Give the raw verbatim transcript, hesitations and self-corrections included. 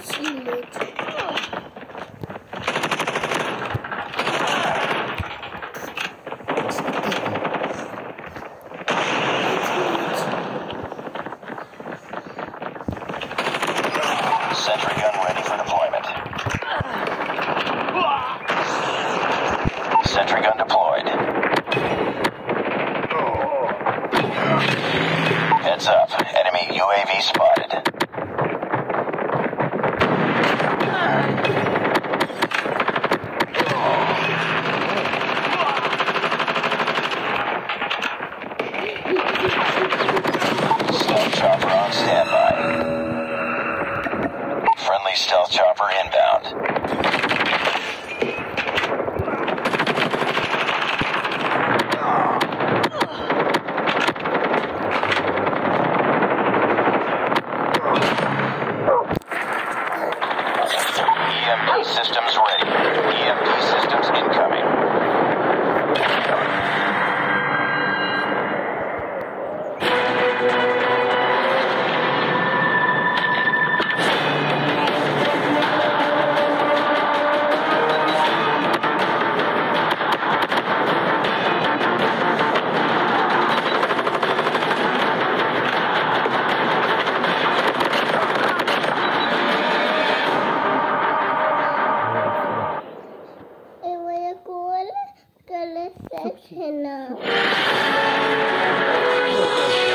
Teammate. Sentry gun ready for deployment. Sentry gun deployed. Heads up. Enemy U A V spotted. Stealth chopper on standby. Friendly stealth chopper inbound. E M P systems ready. E M P systems incoming. E voy a jugar que le sé que no.